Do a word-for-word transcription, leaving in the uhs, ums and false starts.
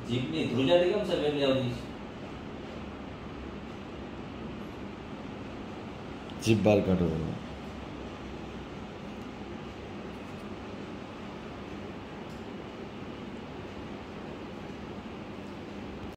જીભની ધ્રુજારી કેમ સાહેબ એટલી આવતી છે? જીભ બહાર કાઢો.